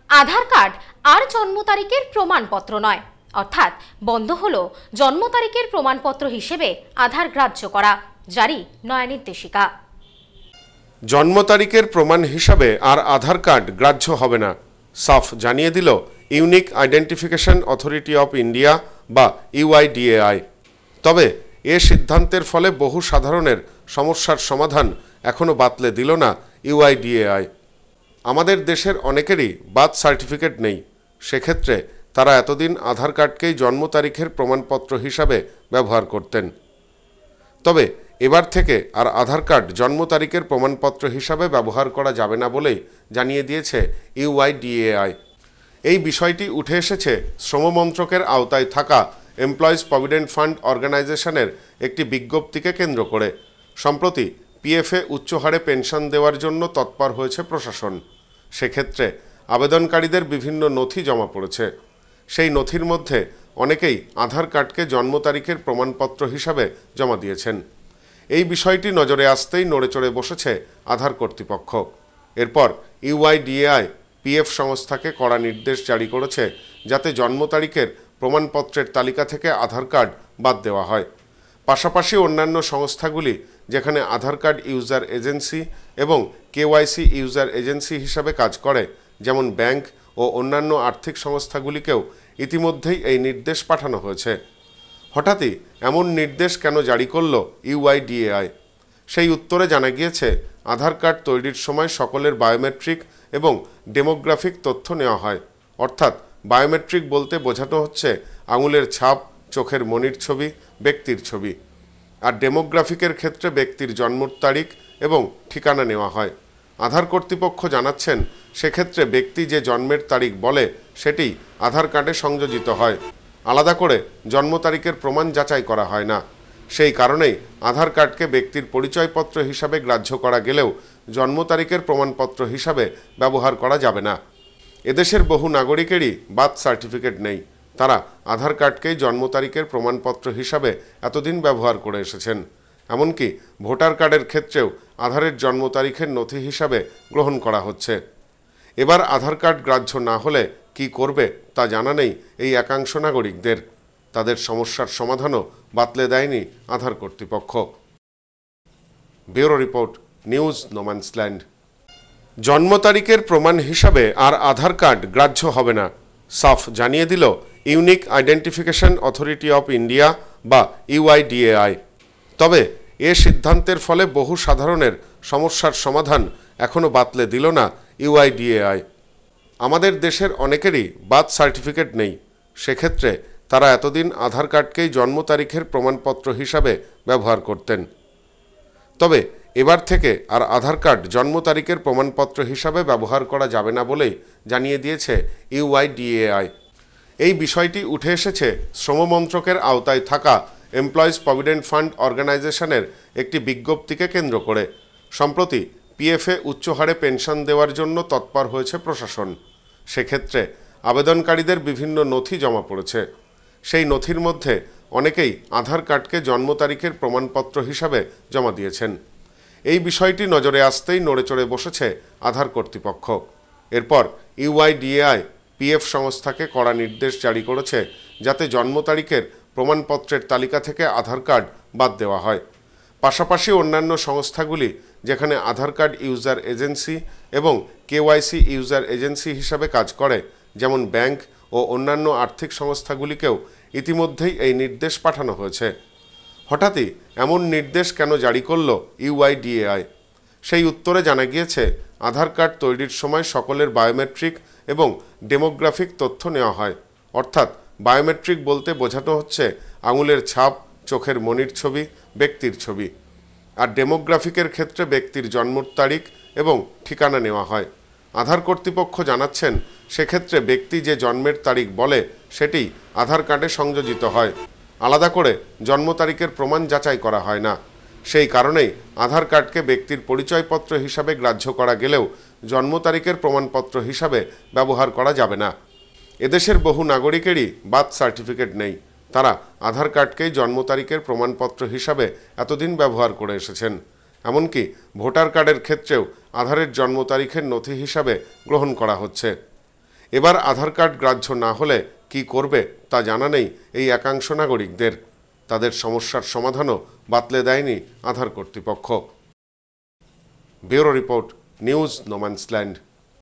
আধার card আর জন্ম তারিখের প্রমাণপত্র নয়, অর্থাৎ বন্ধ হলো জন্ম তারিখের প্রমাণপত্র হিসেবে আধার গ্রাহ্য করা। জারি নয়া নির্দেশিকা। জন্ম তারিখের প্রমাণ হিসাবে আর আধার কার্ড গ্রাহ্য হবে না, সাফ জানিয়ে দিল unique identification authority of India বা ইউআইডিএআই। তবে এ সিদ্ধান্তের ফলে বহু সাধারণের সমস্যার সমাধান এখনও বাতলে দিল না ইউআইডিএআই। আমাদের দেশের অনেকেরই বার্থ সার্টিফিকেট নেই, সেক্ষেত্রে তারা এতদিন আধার কার্ডকেই জন্ম তারিখের প্রমাণপত্র হিসাবে ব্যবহার করতেন। তবে এবার থেকে আর আধার কার্ড জন্ম তারিখের প্রমাণপত্র হিসাবে ব্যবহার করা যাবে না বলেই জানিয়ে দিয়েছে ইউআইডিএআই। এই বিষয়টি উঠে এসেছে শ্রম মন্ত্রকের আওতায় থাকা এমপ্লয়িজ প্রভিডেন্ট ফান্ড অর্গানাইজেশনের একটি বিজ্ঞপ্তিকে কেন্দ্র করে। সম্প্রতি পিএফে উচ্চ হারে পেনশন দেওয়ার জন্য তৎপর হয়েছে প্রশাসন। সেক্ষেত্রে আবেদনকারীদের বিভিন্ন নথি জমা পড়েছে। সেই নথির মধ্যে অনেকেই আধার কার্ডকে জন্ম তারিখের প্রমাণপত্র হিসাবে জমা দিয়েছেন। এই বিষয়টি নজরে আসতেই নড়েচড়ে বসেছে আধার কর্তৃপক্ষ। এরপর ইউআইডিএআই পিএফ সংস্থাকে কড়া নির্দেশ জারি করেছে, যাতে জন্ম তারিখের প্রমাণপত্রের তালিকা থেকে আধার কার্ড বাদ দেওয়া হয়। পাশাপাশি অন্যান্য সংস্থাগুলি যেখানে আধার কার্ড ইউজার এজেন্সি এবং কেওয়াইসি ইউজার এজেন্সি হিসাবে কাজ করে, যেমন ব্যাংক ও অন্যান্য আর্থিক সংস্থাগুলিকেও ইতিমধ্যেই এই নির্দেশ পাঠানো হয়েছে। হঠাৎই এমন নির্দেশ কেন জারি করল ইউআইডিএআই? সেই উত্তরে জানা গিয়েছে, আধার কার্ড তৈরির সময় সকলের বায়োমেট্রিক এবং ডেমোগ্রাফিক তথ্য নেওয়া হয়। অর্থাৎ বায়োমেট্রিক বলতে বোঝানো হচ্ছে আঙুলের ছাপ, চোখের মনির ছবি, ব্যক্তির ছবি। আর ডেমোগ্রাফিকের ক্ষেত্রে ব্যক্তির জন্মের তারিখ এবং ঠিকানা নেওয়া হয়। আধার কর্তৃপক্ষ জানাচ্ছেন, সেক্ষেত্রে ব্যক্তি যে জন্মের তারিখ বলে সেটি আধার কার্ডে সংযোজিত হয়। আলাদা করে জন্ম তারিখের প্রমাণ যাচাই করা হয় না। সেই কারণেই আধার কার্ডকে ব্যক্তির পরিচয়পত্র হিসাবে গ্রাহ্য করা গেলেও জন্ম তারিখের প্রমাণপত্র হিসাবে ব্যবহার করা যাবে না। এদেশের বহু নাগরিকেরই বার্থ সার্টিফিকেট নেই, তারা আধার কার্ডকেই জন্ম তারিখের প্রমাণপত্র হিসাবে এতদিন ব্যবহার করে এসেছেন। এমনকি ভোটার কার্ডের ক্ষেত্রেও আধারের জন্ম তারিখের নথি হিসাবে গ্রহণ করা হচ্ছে। এবার আধার কার্ড গ্রাহ্য না হলে কি করবে তা জানা নেই এই একাংশ নাগরিকদের। তাদের সমস্যার সমাধানও বাতলে দেয়নি আধার কর্তৃপক্ষ। Bureau report, news no man's land. জন্ম তারিখের প্রমাণ হিসাবে আর আধার কার্ড গ্রাহ্য হবে না, সাফ জানিয়ে দিল unique identification authority of India বা ইউআইডিএআই। তবে এ সিদ্ধান্তের ফলে বহু সাধারণের সমস্যার সমাধান এখনও বাতলে দিল না ইউআইডিএআই। আমাদের দেশের অনেকেরই বার্থ সার্টিফিকেট নেই, সেক্ষেত্রে তারা এতদিন আধার কার্ডকেই জন্ম তারিখের প্রমাণপত্র হিসাবে ব্যবহার করতেন। তবে এবার থেকে আর আধার কার্ড জন্ম তারিখের প্রমাণপত্র হিসাবে ব্যবহার করা যাবে না বলেই জানিয়ে দিয়েছে ইউআইডিএআই। এই বিষয়টি উঠে এসেছে শ্রম মন্ত্রকের আওতায় থাকা এমপ্লয়িজ প্রভিডেন্ট ফান্ড অর্গানাইজেশনের একটি বিজ্ঞপ্তিকে কেন্দ্র করে। সম্প্রতি পিএফে উচ্চ হারে পেনশন দেওয়ার জন্য তৎপর হয়েছে প্রশাসন। সেক্ষেত্রে আবেদনকারীদের বিভিন্ন নথি জমা পড়েছে। সেই নথির মধ্যে অনেকেই আধার কার্ডকে জন্ম তারিখের প্রমাণপত্র হিসাবে জমা দিয়েছেন। এই বিষয়টি নজরে আসতেই নড়েচড়ে বসেছে আধার কর্তৃপক্ষ। এরপর ইউআইডিএআই পিএফ সংস্থাকে কড়া নির্দেশ জারি করেছে, যাতে জন্ম তারিখের প্রমাণপত্রের তালিকা থেকে আধার কার্ড বাদ দেওয়া হয়। পাশাপাশি অন্যান্য সংস্থাগুলি যেখানে আধার কার্ড ইউজার এজেন্সি এবং কেওয়াইসি ইউজার এজেন্সি হিসাবে কাজ করে, যেমন ব্যাংক ও অন্যান্য আর্থিক সংস্থাগুলিকেও ইতিমধ্যেই এই নির্দেশ পাঠানো হয়েছে। হঠাৎই এমন নির্দেশ কেন জারি করল ইউআইডিএআই? সেই উত্তরে জানা গিয়েছে, আধার কার্ড তৈরির সময় সকলের বায়োমেট্রিক এবং ডেমোগ্রাফিক তথ্য নেওয়া হয়। অর্থাৎ বায়োমেট্রিক বলতে বোঝানো হচ্ছে আঙুলের ছাপ, চোখের মনির ছবি, ব্যক্তির ছবি। আর ডেমোগ্রাফিকের ক্ষেত্রে ব্যক্তির জন্মের তারিখ এবং ঠিকানা নেওয়া হয়। আধার কর্তৃপক্ষ জানাচ্ছেন, সেক্ষেত্রে ব্যক্তি যে জন্মের তারিখ বলে সেটি আধার কার্ডে সংযোজিত হয়। আলাদা করে জন্ম তারিখের প্রমাণ যাচাই করা হয় না। সেই কারণেই আধার কার্ডকে ব্যক্তির পরিচয়পত্র হিসাবে গ্রাহ্য করা গেলেও জন্ম তারিখের প্রমাণপত্র হিসাবে ব্যবহার করা যাবে না। এদেশের বহু নাগরিকেরই বার্থ সার্টিফিকেট নেই, তারা আধার কার্ডকেই জন্ম তারিখের প্রমাণপত্র হিসাবে এতদিন ব্যবহার করে এসেছেন। এমনকি ভোটার কার্ডের ক্ষেত্রেও আধারের জন্ম তারিখের নথি হিসাবে গ্রহণ করা হচ্ছে। এবার আধার কার্ড গ্রাহ্য না হলে কি করবে তা জানা নেই এই একাংশ নাগরিকদের। তাদের সমস্যার সমাধানও বাতলে দেয়নি আধার কর্তৃপক্ষ। Bureau report, news no man's land.